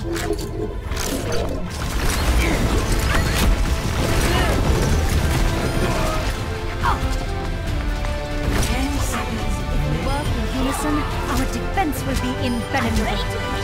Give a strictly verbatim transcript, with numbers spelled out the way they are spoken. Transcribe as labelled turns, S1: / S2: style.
S1: Ten seconds. If we work in unison, our defense will be impenetrable.